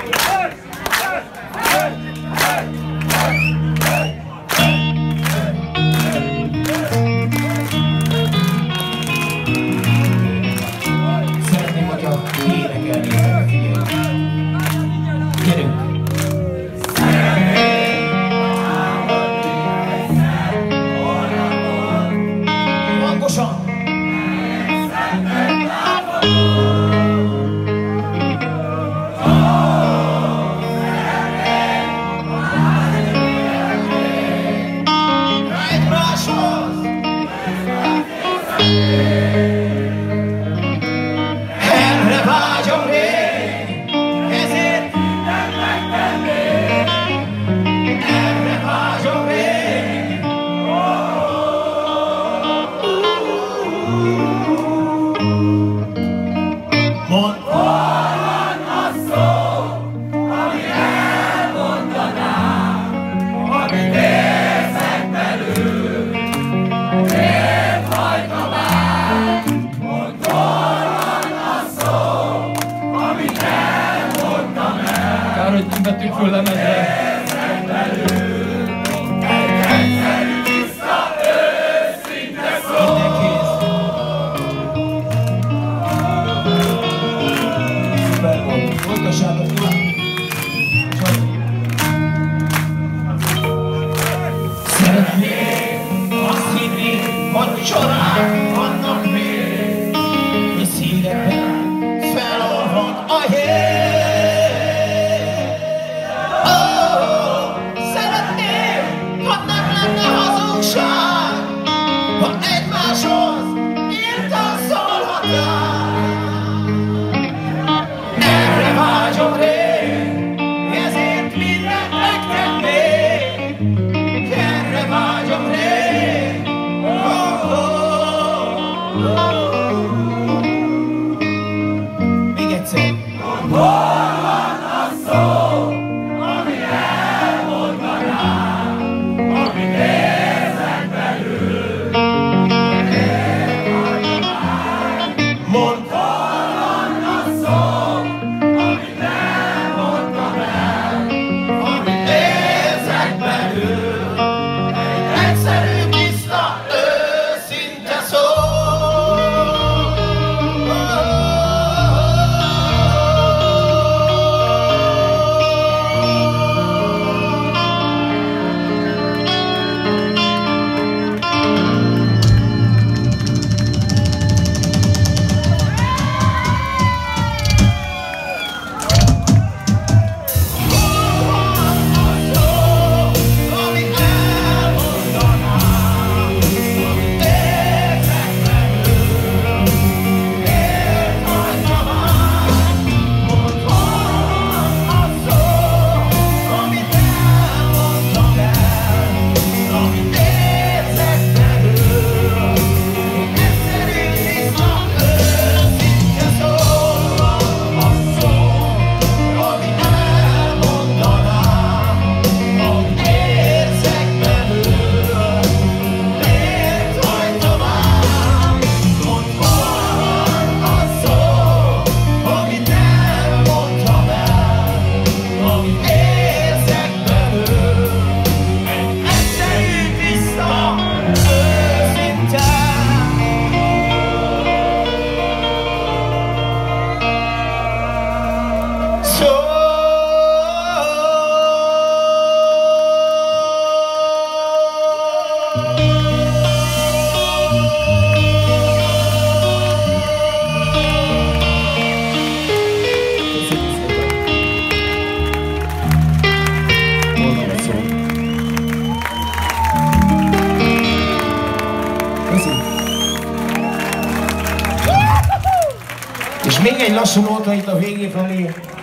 Szeretném, hogyha énekelnétek, figyelj. Gyerünk! Hangosan! Erre vágyom én, ezért mindent megtennék. Erre vágyom én. Mondd, hol van a szó, ami elmondanám, amit érzek belül, miért hagytam el? Mondd, hol van a szó, amit elmondtam el. Kár, hogy nem vettük föl lemezre. Érzek belül, egy egyszerű, tiszta, őszinte szó. Minden kész. Szuper volt. Folytassátok tovább. Szeretném azt hinni, hogy csodák vannak még, és szívekben felolvad a jég. Szeretném, ha nem lenne hazugság, ha egymáshoz nyíltan szólhatnánk. Erre vágyom rég, ezért mindent megtennék. Erre vágyom rég. Még egyszer. Hol van a szó, ami elmondanám, amit érzek belül, miért hagyom el? Mondd, hol van a szó, amit elmondtam el, amit érzek belül, egy egyszerű, tiszta, őszinte szó. És még egy lassú nóta itt a végén, Frani.